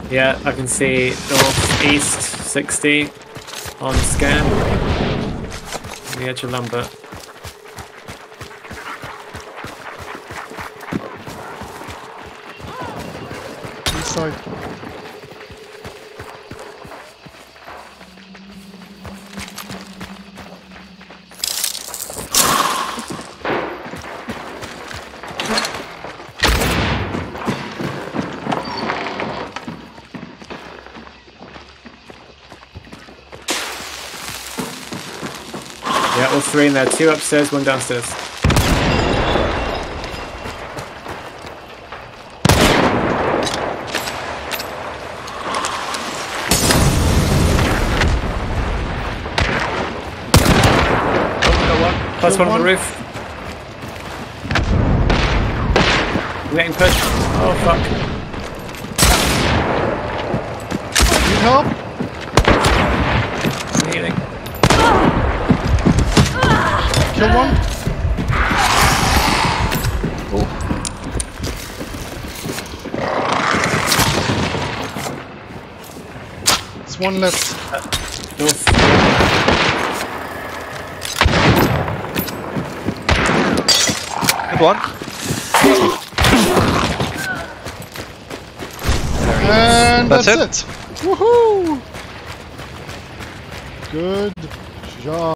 Yeah, I can see north, east, 60 on scan. On the edge of Lambert. East side. Yeah, all three in there. 2 upstairs, 1 downstairs. Plus one on the roof. We're getting pushed. Oh fuck. Need help? I'm healing. Kill one. Oh. There's one left. North. Good one. And That's that's it. Woohoo! Good job.